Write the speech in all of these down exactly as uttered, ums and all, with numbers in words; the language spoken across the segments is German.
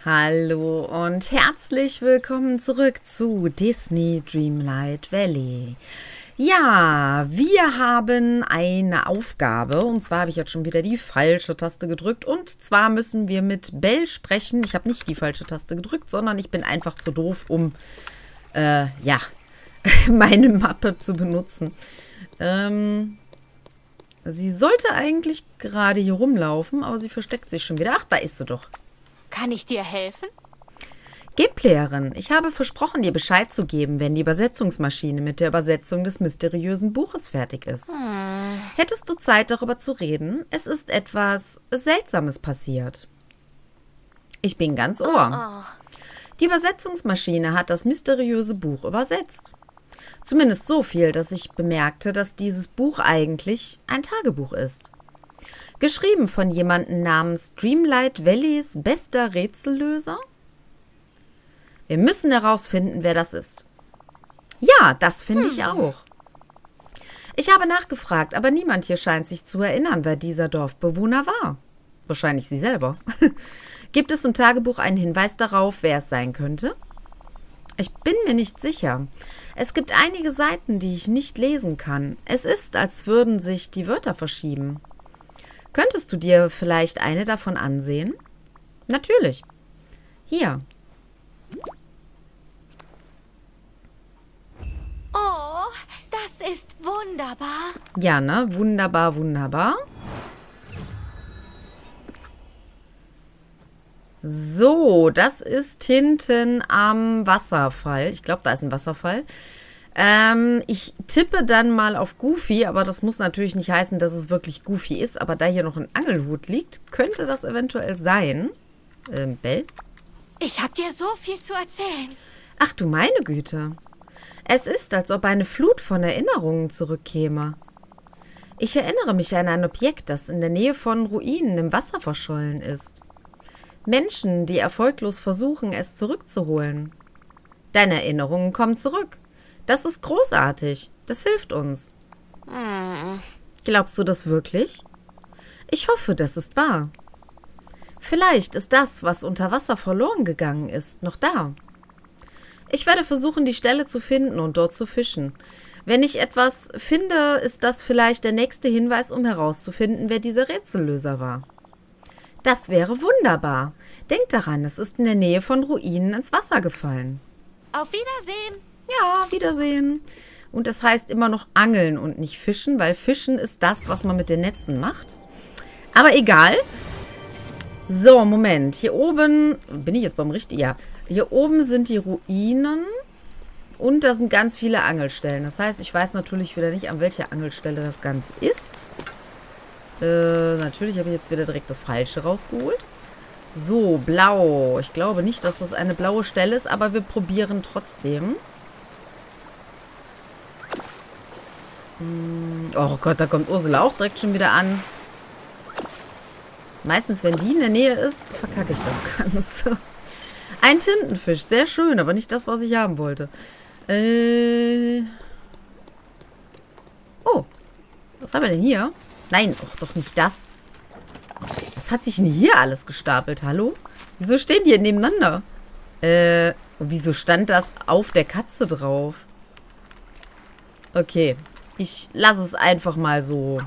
Hallo und herzlich willkommen zurück zu Disney Dreamlight Valley. Ja, wir haben eine Aufgabe und zwar habe ich jetzt schon wieder die falsche Taste gedrückt und zwar müssen wir mit Belle sprechen. Ich habe nicht die falsche Taste gedrückt, sondern ich bin einfach zu doof, um äh, ja, meine Mappe zu benutzen. Ähm, sie sollte eigentlich gerade hier rumlaufen, aber sie versteckt sich schon wieder. Ach, da ist sie doch. Kann ich dir helfen? Gameplayerin, ich habe versprochen, dir Bescheid zu geben, wenn die Übersetzungsmaschine mit der Übersetzung des mysteriösen Buches fertig ist. Hm. Hättest du Zeit, darüber zu reden? Es ist etwas Seltsames passiert. Ich bin ganz Ohr. Oh, oh. Die Übersetzungsmaschine hat das mysteriöse Buch übersetzt. Zumindest so viel, dass ich bemerkte, dass dieses Buch eigentlich ein Tagebuch ist. Geschrieben von jemandem namens Dreamlight Valleys bester Rätsellöser? Wir müssen herausfinden, wer das ist. Ja, das finde ich auch. Ich habe nachgefragt, aber niemand hier scheint sich zu erinnern, wer dieser Dorfbewohner war. Wahrscheinlich sie selber. Gibt es im Tagebuch einen Hinweis darauf, wer es sein könnte? Ich bin mir nicht sicher. Es gibt einige Seiten, die ich nicht lesen kann. Es ist, als würden sich die Wörter verschieben. Könntest du dir vielleicht eine davon ansehen? Natürlich. Hier. Oh, das ist wunderbar. Ja, ne? Wunderbar, wunderbar. So, das ist hinten am Wasserfall. Ich glaube, da ist ein Wasserfall. Ähm, ich tippe dann mal auf Goofy, aber das muss natürlich nicht heißen, dass es wirklich Goofy ist. Aber da hier noch ein Angelhut liegt, könnte das eventuell sein. Ähm, Belle? Ich habe dir so viel zu erzählen. Ach du meine Güte. Es ist, als ob eine Flut von Erinnerungen zurückkäme. Ich erinnere mich an ein Objekt, das in der Nähe von Ruinen im Wasser verschollen ist. Menschen, die erfolglos versuchen, es zurückzuholen. Deine Erinnerungen kommen zurück. Das ist großartig. Das hilft uns. Hm. Glaubst du das wirklich? Ich hoffe, das ist wahr. Vielleicht ist das, was unter Wasser verloren gegangen ist, noch da. Ich werde versuchen, die Stelle zu finden und dort zu fischen. Wenn ich etwas finde, ist das vielleicht der nächste Hinweis, um herauszufinden, wer dieser Rätsellöser war. Das wäre wunderbar. Denk daran, es ist in der Nähe von Ruinen ins Wasser gefallen. Auf Wiedersehen. Ja, Wiedersehen. Und es heißt immer noch angeln und nicht fischen, weil Fischen ist das, was man mit den Netzen macht. Aber egal. So, Moment. Hier oben, bin ich jetzt beim richtigen? Ja. Hier oben sind die Ruinen und da sind ganz viele Angelstellen. Das heißt, ich weiß natürlich wieder nicht, an welcher Angelstelle das Ganze ist. Äh, natürlich habe ich jetzt wieder direkt das Falsche rausgeholt. So, blau. Ich glaube nicht, dass das eine blaue Stelle ist, aber wir probieren trotzdem. Oh Gott, da kommt Ursula auch direkt schon wieder an. Meistens, wenn die in der Nähe ist, verkacke ich das Ganze. Ein Tintenfisch, sehr schön, aber nicht das, was ich haben wollte. Äh oh, was haben wir denn hier? Nein, och, doch nicht das. Was hat sich denn hier alles gestapelt? Hallo? Wieso stehen die hier nebeneinander? Äh, und wieso stand das auf der Katze drauf? Okay. Ich lasse es einfach mal so.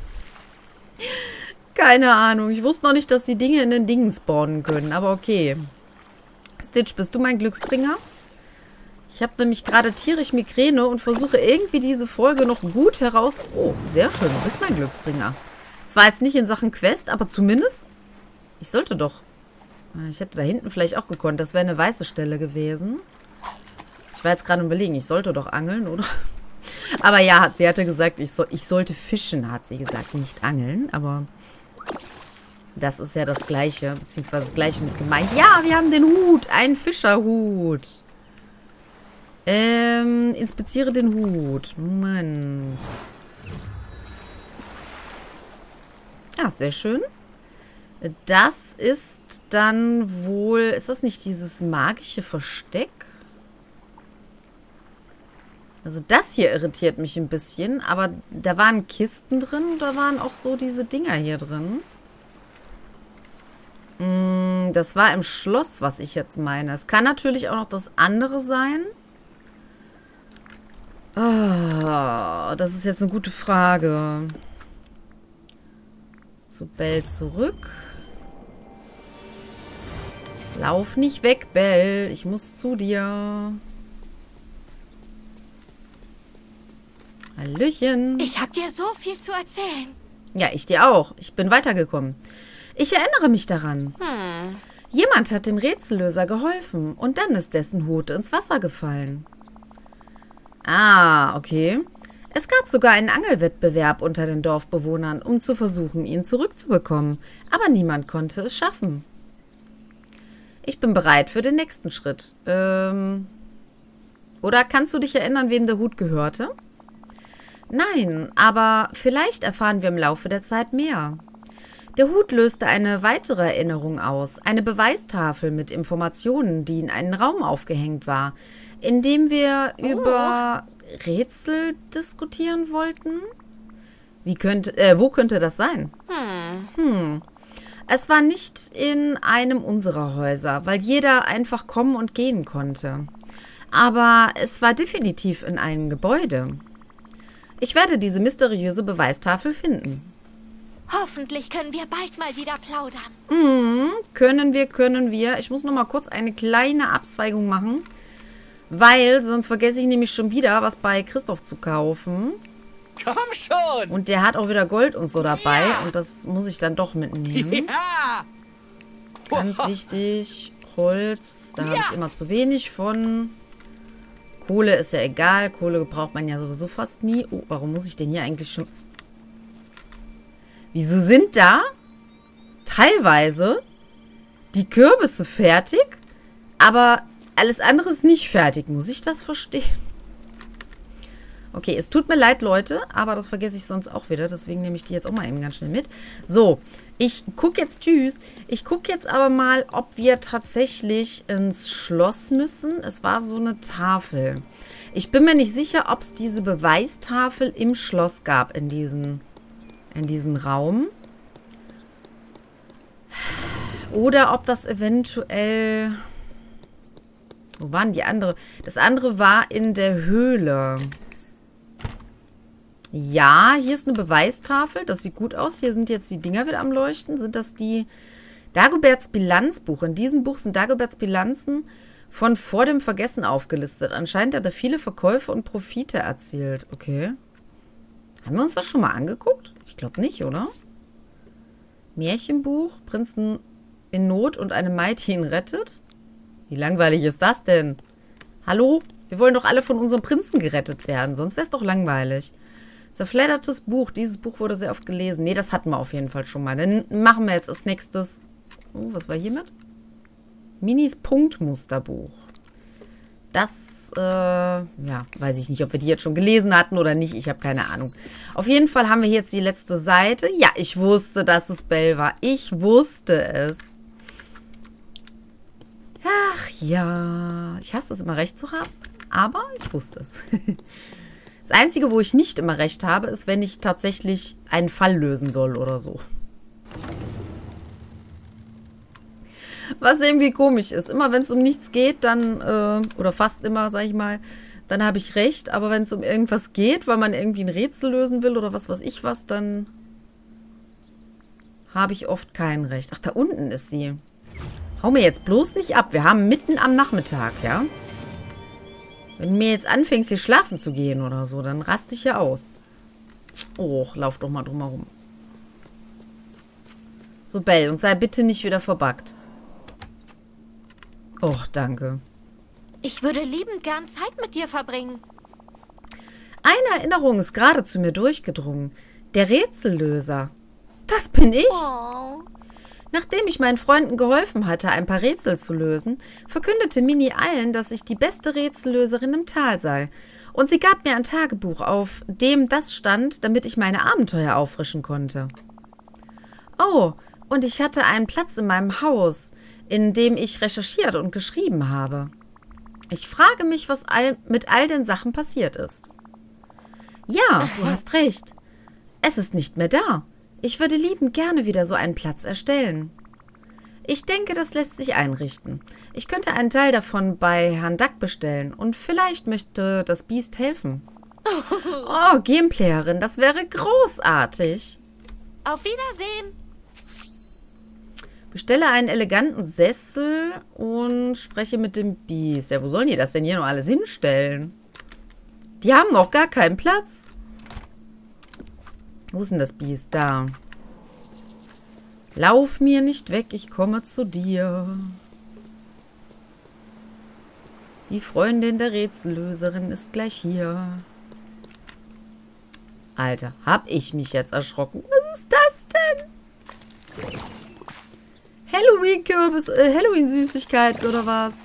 Keine Ahnung. Ich wusste noch nicht, dass die Dinge in den Dingen spawnen können. Aber okay. Stitch, bist du mein Glücksbringer? Ich habe nämlich gerade tierisch Migräne und versuche irgendwie diese Folge noch gut heraus... Oh, sehr schön. Du bist mein Glücksbringer. Zwar jetzt nicht in Sachen Quest, aber zumindest... Ich sollte doch... Ich hätte da hinten vielleicht auch gekonnt. Das wäre eine weiße Stelle gewesen. Ich war jetzt gerade überlegen, ich sollte doch angeln, oder? Aber ja, sie hatte gesagt, ich, so, ich sollte fischen, hat sie gesagt, nicht angeln. Aber das ist ja das Gleiche, beziehungsweise das Gleiche mit gemeint. Ja, wir haben den Hut, einen Fischerhut. Ähm, inspiziere den Hut. Moment. Ja, sehr schön. Das ist dann wohl, ist das nicht dieses magische Versteck? Also das hier irritiert mich ein bisschen, aber da waren Kisten drin, da waren auch so diese Dinger hier drin. Mm, das war im Schloss, was ich jetzt meine. Es kann natürlich auch noch das andere sein. Oh, das ist jetzt eine gute Frage. Zu Bell zurück. Lauf nicht weg, Bell. Ich muss zu dir. Hallöchen. Ich hab dir so viel zu erzählen. Ja, ich dir auch. Ich bin weitergekommen. Ich erinnere mich daran. Hm. Jemand hat dem Rätsellöser geholfen und dann ist dessen Hut ins Wasser gefallen. Ah, okay. Es gab sogar einen Angelwettbewerb unter den Dorfbewohnern, um zu versuchen, ihn zurückzubekommen. Aber niemand konnte es schaffen. Ich bin bereit für den nächsten Schritt. Ähm, oder kannst du dich erinnern, wem der Hut gehörte? Nein, aber vielleicht erfahren wir im Laufe der Zeit mehr. Der Hut löste eine weitere Erinnerung aus, eine Beweistafel mit Informationen, die in einen Raum aufgehängt war, in dem wir oh. über Rätsel diskutieren wollten. Wie könnte, äh, wo könnte das sein? Hm. Hm. Es war nicht in einem unserer Häuser, weil jeder einfach kommen und gehen konnte. Aber es war definitiv in einem Gebäude. Ich werde diese mysteriöse Beweistafel finden. Hoffentlich können wir bald mal wieder plaudern. Mhm, können wir, können wir. Ich muss noch mal kurz eine kleine Abzweigung machen, weil sonst vergesse ich nämlich schon wieder, was bei Christoph zu kaufen. Komm schon! Und der hat auch wieder Gold und so dabei. Ja. Und das muss ich dann doch mitnehmen. Ja! Ganz wichtig. Holz, da Ja. habe ich immer zu wenig von. Kohle ist ja egal. Kohle braucht man ja sowieso fast nie. Oh, warum muss ich denn hier eigentlich schon... Wieso sind da teilweise die Kürbisse fertig, aber alles andere ist nicht fertig? Muss ich das verstehen? Okay, es tut mir leid, Leute, aber das vergesse ich sonst auch wieder. Deswegen nehme ich die jetzt auch mal eben ganz schnell mit. So, ich gucke jetzt, tschüss. Ich gucke jetzt aber mal, ob wir tatsächlich ins Schloss müssen. Es war so eine Tafel. Ich bin mir nicht sicher, ob es diese Beweistafel im Schloss gab, in diesen... in diesen Raum. Oder ob das eventuell... Wo waren die andere? Das andere war in der Höhle. Ja, hier ist eine Beweistafel. Das sieht gut aus. Hier sind jetzt die Dinger wieder am Leuchten. Sind das die... Dagoberts Bilanzbuch. In diesem Buch sind Dagoberts Bilanzen von vor dem Vergessen aufgelistet. Anscheinend hat er viele Verkäufe und Profite erzielt. Okay. Haben wir uns das schon mal angeguckt? Ich glaube nicht, oder? Märchenbuch, Prinzen in Not und eine Maid, die ihn rettet? Wie langweilig ist das denn? Hallo? Wir wollen doch alle von unserem Prinzen gerettet werden, sonst wäre es doch langweilig. Zerfleddertes Buch. Dieses Buch wurde sehr oft gelesen. Nee, das hatten wir auf jeden Fall schon mal. Dann machen wir jetzt als nächstes... Oh, was war hiermit? Minis Punktmusterbuch. Das, äh, ja, weiß ich nicht, ob wir die jetzt schon gelesen hatten oder nicht. Ich habe keine Ahnung. Auf jeden Fall haben wir jetzt die letzte Seite. Ja, ich wusste, dass es Bell war. Ich wusste es. Ach ja, ich hasse es immer recht zu haben, aber ich wusste es. Das Einzige, wo ich nicht immer recht habe, ist, wenn ich tatsächlich einen Fall lösen soll oder so. Was irgendwie komisch ist. Immer wenn es um nichts geht, dann, äh, oder fast immer, sag ich mal, dann habe ich recht. Aber wenn es um irgendwas geht, weil man irgendwie ein Rätsel lösen will oder was weiß ich was, dann habe ich oft kein Recht. Ach, da unten ist sie. Hau mir jetzt bloß nicht ab. Wir haben mitten am Nachmittag, ja? Wenn du mir jetzt anfängst, hier schlafen zu gehen oder so, dann raste ich hier aus. Oh, lauf doch mal drumherum. So, Bell, und sei bitte nicht wieder verbuggt. Och, danke. Ich würde liebend gern Zeit mit dir verbringen. Eine Erinnerung ist gerade zu mir durchgedrungen. Der Rätsellöser. Das bin ich. Oh. Nachdem ich meinen Freunden geholfen hatte, ein paar Rätsel zu lösen, verkündete Mini allen, dass ich die beste Rätsellöserin im Tal sei. Und sie gab mir ein Tagebuch, auf dem das stand, damit ich meine Abenteuer auffrischen konnte. Oh, und ich hatte einen Platz in meinem Haus, in dem ich recherchiert und geschrieben habe. Ich frage mich, was all, mit all den Sachen passiert ist. Ja, du hast recht. Es ist nicht mehr da. Ich würde liebend gerne wieder so einen Platz erstellen. Ich denke, das lässt sich einrichten. Ich könnte einen Teil davon bei Herrn Duck bestellen und vielleicht möchte das Biest helfen. Oh, Gameplayerin, das wäre großartig. Auf Wiedersehen. Bestelle einen eleganten Sessel und spreche mit dem Biest. Ja, wo sollen die das denn hier noch alles hinstellen? Die haben noch gar keinen Platz. Wo ist denn das Biest? Da. Lauf mir nicht weg, ich komme zu dir. Die Freundin der Rätsellöserin ist gleich hier. Alter, hab ich mich jetzt erschrocken. Was ist das denn? Halloween-Kürbis, äh, Halloween-Süßigkeiten oder was?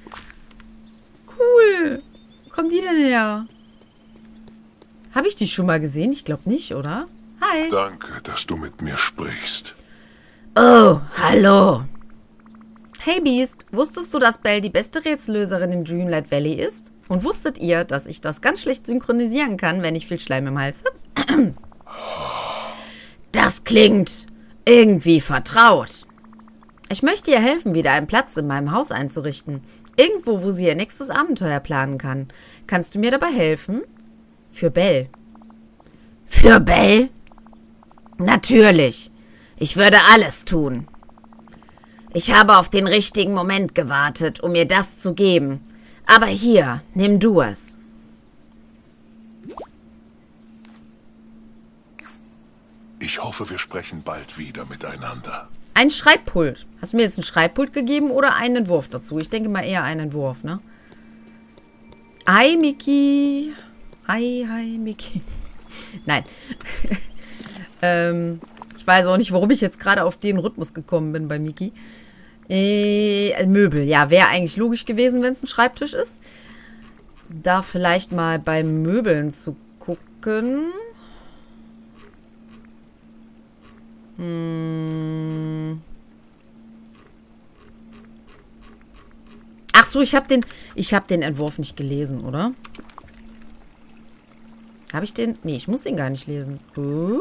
Cool. Wo kommen die denn her? Habe ich die schon mal gesehen? Ich glaube nicht, oder? Hi. Danke, dass du mit mir sprichst. Oh, hallo. Hey Beast, wusstest du, dass Belle die beste Rätsellöserin im Dreamlight Valley ist? Und wusstet ihr, dass ich das ganz schlecht synchronisieren kann, wenn ich viel Schleim im Hals habe? Das klingt irgendwie vertraut. Ich möchte ihr helfen, wieder einen Platz in meinem Haus einzurichten. Irgendwo, wo sie ihr nächstes Abenteuer planen kann. Kannst du mir dabei helfen? Für Belle. Für Belle? Natürlich. Ich würde alles tun. Ich habe auf den richtigen Moment gewartet, um ihr das zu geben. Aber hier, nimm du es. Ich hoffe, wir sprechen bald wieder miteinander. Ein Schreibpult. Hast du mir jetzt ein Schreibpult gegeben oder einen Entwurf dazu? Ich denke mal eher einen Entwurf, ne? Hi, Miki. Hi, hi, Miki. Nein. ähm, ich weiß auch nicht, warum ich jetzt gerade auf den Rhythmus gekommen bin bei Miki. Äh, Möbel. Ja, wäre eigentlich logisch gewesen, wenn es ein Schreibtisch ist. Da vielleicht mal bei Möbeln zu gucken. Hm. Ach so, ich habe den, ich habe den Entwurf nicht gelesen, oder? Habe ich den? Nee, ich muss den gar nicht lesen. Uh.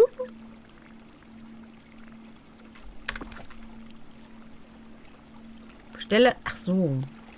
Bestelle. Ach so.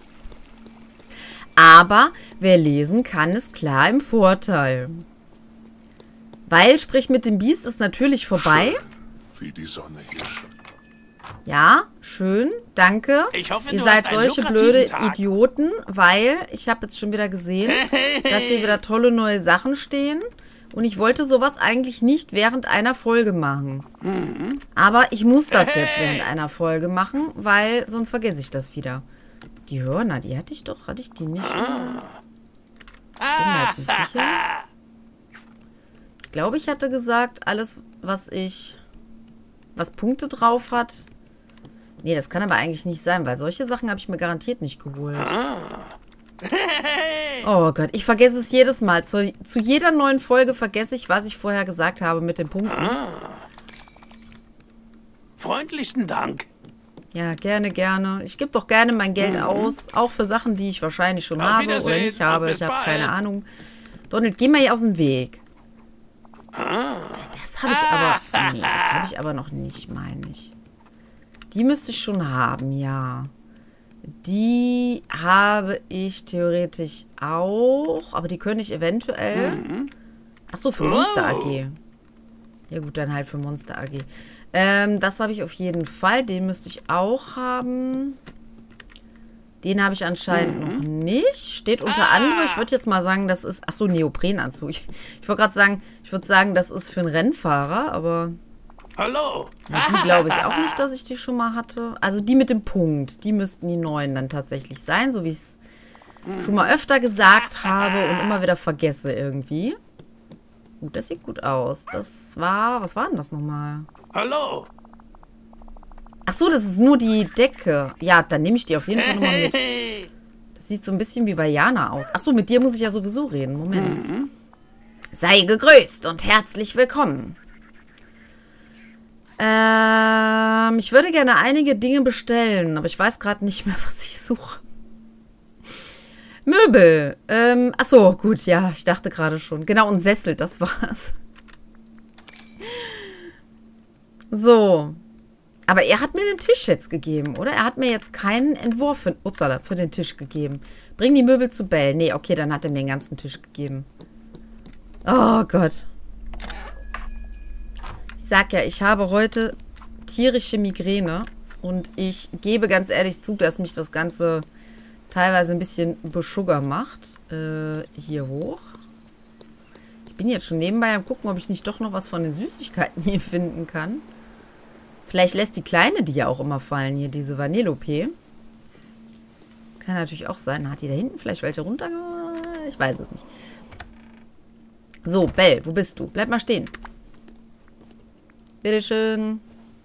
Aber wer lesen kann, ist klar im Vorteil. Weil Sprich mit dem Biest ist natürlich vorbei. Schön, wie die Sonne hier scheint. Ja, schön, danke. Ich hoffe, ihr du seid hast einen solche lukrativen blöde Tag. Idioten, weil ich habe jetzt schon wieder gesehen, dass hier wieder tolle neue Sachen stehen. Und ich wollte sowas eigentlich nicht während einer Folge machen. Mhm. Aber ich muss das jetzt während einer Folge machen, weil sonst vergesse ich das wieder. Die Hörner, die hatte ich doch, hatte ich die nicht schon? Bin mir jetzt nicht sicher. Ich glaube, ich hatte gesagt, alles, was ich, was Punkte drauf hat. Nee, das kann aber eigentlich nicht sein, weil solche Sachen habe ich mir garantiert nicht geholt. Oh Gott, ich vergesse es jedes Mal. Zu, zu jeder neuen Folge vergesse ich, was ich vorher gesagt habe mit den Punkten. Freundlichen Dank. Ja, gerne, gerne. Ich gebe doch gerne mein Geld Mhm. aus, auch für Sachen, die ich wahrscheinlich schon Auf habe oder Wiedersehen nicht habe. und bis Ich habe bald. keine Ahnung. Donald, geh mal hier aus dem Weg. Das habe ich aber... Nee, das habe ich aber noch nicht, meine ich. Die müsste ich schon haben, ja. Die habe ich theoretisch auch, aber die könnte ich eventuell... Mhm. Ach so, für Monster Oh. A G. Ja gut, dann halt für Monster A G. Ähm, das habe ich auf jeden Fall. Den müsste ich auch haben. Den habe ich anscheinend Mhm. noch nicht. Steht unter Ah. anderem, ich würde jetzt mal sagen, das ist... Ach so, Neoprenanzug. Ich, ich wollte gerade sagen, ich würde sagen, das ist für einen Rennfahrer, aber... Hallo. Die glaube ich auch nicht, dass ich die schon mal hatte. Also die mit dem Punkt, die müssten die neuen dann tatsächlich sein, so wie ich es schon mal öfter gesagt habe und immer wieder vergesse irgendwie. Gut, das sieht gut aus. Das war, was war denn das nochmal? Hallo. Ach so, das ist nur die Decke. Ja, dann nehme ich die auf jeden Fall nochmal mit. Das sieht so ein bisschen wie Vajana aus. Ach so, mit dir muss ich ja sowieso reden. Moment. Mhm. Sei gegrüßt und herzlich willkommen. Ähm, ich würde gerne einige Dinge bestellen, aber ich weiß gerade nicht mehr, was ich suche. Möbel. Ähm, ach so, gut, ja, ich dachte gerade schon. Genau, und Sessel, das war's. So. Aber er hat mir den Tisch jetzt gegeben, oder? Er hat mir jetzt keinen Entwurf für, upsala, für den Tisch gegeben. Bring die Möbel zu Bell. Nee, okay, dann hat er mir den ganzen Tisch gegeben. Oh Gott. Ich sag ja, ich habe heute tierische Migräne. Und ich gebe ganz ehrlich zu, dass mich das Ganze teilweise ein bisschen beschugger macht. Äh, hier hoch. Ich bin jetzt schon nebenbei am gucken, ob ich nicht doch noch was von den Süßigkeiten hier finden kann. Vielleicht lässt die Kleine die ja auch immer fallen, hier, diese Vanellope. Kann natürlich auch sein. Hat die da hinten vielleicht welche runtergeholt? Ich weiß es nicht. So, Bell, wo bist du? Bleib mal stehen. Bitteschön.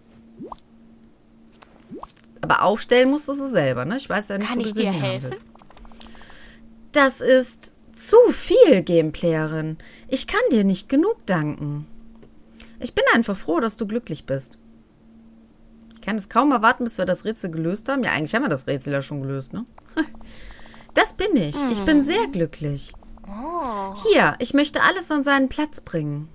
Aber aufstellen musst du sie selber, ne? Ich weiß ja nicht, Kann wo du ich sie dir hinhaben helfen? willst. Das ist zu viel, Gameplayerin. Ich kann dir nicht genug danken. Ich bin einfach froh, dass du glücklich bist. Ich kann es kaum erwarten, bis wir das Rätsel gelöst haben. Ja, eigentlich haben wir das Rätsel ja schon gelöst, ne? Das bin ich. Ich bin sehr glücklich. Oh. Hier, ich möchte alles an seinen Platz bringen.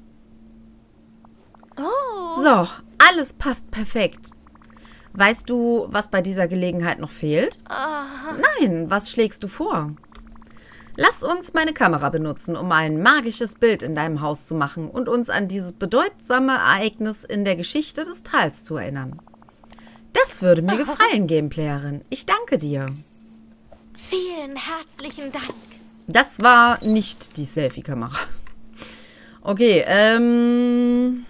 Oh. So, alles passt perfekt. Weißt du, was bei dieser Gelegenheit noch fehlt? Ah. Nein, was schlägst du vor? Lass uns meine Kamera benutzen, um ein magisches Bild in deinem Haus zu machen und uns an dieses bedeutsame Ereignis in der Geschichte des Tals zu erinnern. Das würde mir gefallen, Gameplayerin. Ich danke dir. Vielen herzlichen Dank. Das war nicht die Selfie-Kamera. Okay, ähm...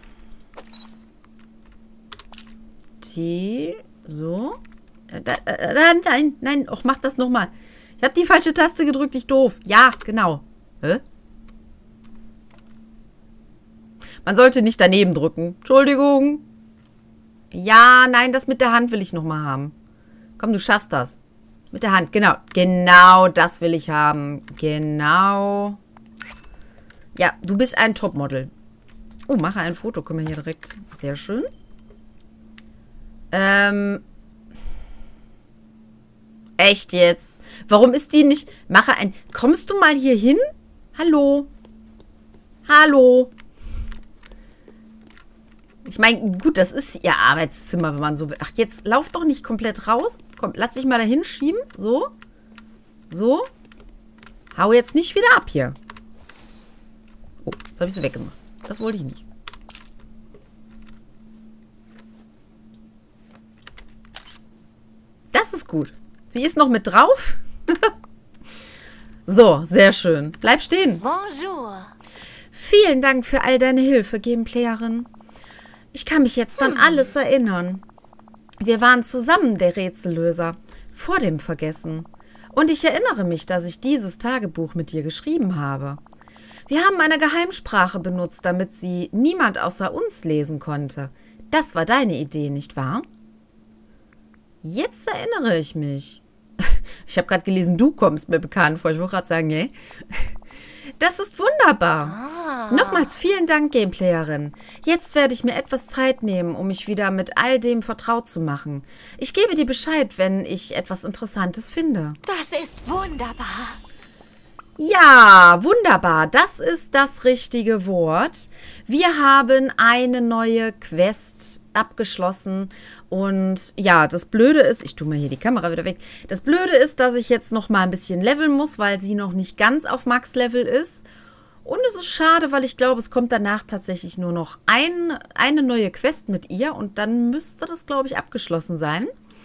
T... So. Äh, da, äh, nein, nein, och, mach das nochmal. Ich habe die falsche Taste gedrückt, ich doof. Ja, genau. Hä? Man sollte nicht daneben drücken. Entschuldigung. Ja, nein, das mit der Hand will ich nochmal haben. Komm, du schaffst das. Mit der Hand, genau. Genau das will ich haben. Genau. Ja, du bist ein Topmodel. Oh, mache ein Foto. Können wir hier direkt. Sehr schön. Ähm... Echt jetzt? Warum ist die nicht... Mache ein... Kommst du mal hier hin? Hallo? Hallo? Ich meine, gut, das ist ihr Arbeitszimmer, wenn man so will. Ach, jetzt lauf doch nicht komplett raus. Komm, lass dich mal dahin schieben. So. So. Hau jetzt nicht wieder ab hier. Oh, jetzt habe ich sie weggemacht. Das wollte ich nicht. Das ist gut. Sie ist noch mit drauf. So, sehr schön. Bleib stehen. Bonjour. Vielen Dank für all deine Hilfe, Gameplayerin. Ich kann mich jetzt an alles erinnern. Wir waren zusammen der Rätsellöser. Vor dem Vergessen. Und ich erinnere mich, dass ich dieses Tagebuch mit dir geschrieben habe. Wir haben eine Geheimsprache benutzt, damit sie niemand außer uns lesen konnte. Das war deine Idee, nicht wahr? Jetzt erinnere ich mich. Ich habe gerade gelesen, du kommst mir bekannt vor. Ich wollte gerade sagen, nee. Das ist wunderbar. Ah. Nochmals vielen Dank, Gameplayerin. Jetzt werde ich mir etwas Zeit nehmen, um mich wieder mit all dem vertraut zu machen. Ich gebe dir Bescheid, wenn ich etwas Interessantes finde. Das ist wunderbar. Ja, wunderbar. Das ist das richtige Wort. Wir haben eine neue Quest abgeschlossen. Und ja, das Blöde ist, ich tue mal hier die Kamera wieder weg. Das Blöde ist, dass ich jetzt noch mal ein bisschen leveln muss, weil sie noch nicht ganz auf Max-Level ist. Und es ist schade, weil ich glaube, es kommt danach tatsächlich nur noch ein, eine neue Quest mit ihr. Und dann müsste das, glaube ich, abgeschlossen sein.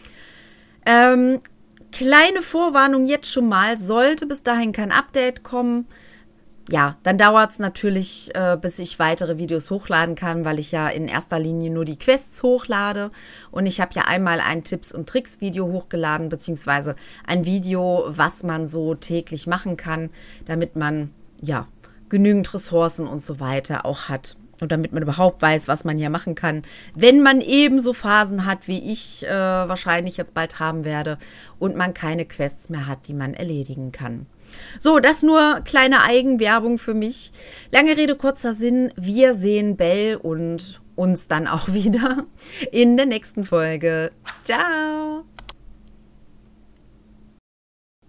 Ähm... Kleine Vorwarnung jetzt schon mal, sollte bis dahin kein Update kommen, ja, dann dauert es natürlich, äh, bis ich weitere Videos hochladen kann, weil ich ja in erster Linie nur die Quests hochlade. Und ich habe ja einmal ein Tipps- und Tricks-Video hochgeladen, beziehungsweise ein Video, was man so täglich machen kann, damit man, ja, genügend Ressourcen und so weiter auch hat. Und damit man überhaupt weiß, was man hier machen kann, wenn man ebenso Phasen hat, wie ich äh, wahrscheinlich jetzt bald haben werde und man keine Quests mehr hat, die man erledigen kann. So, das nur kleine Eigenwerbung für mich. Lange Rede, kurzer Sinn. Wir sehen Bell und uns dann auch wieder in der nächsten Folge. Ciao!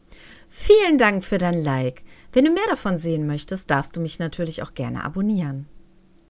Vielen Dank für dein Like. Wenn du mehr davon sehen möchtest, darfst du mich natürlich auch gerne abonnieren.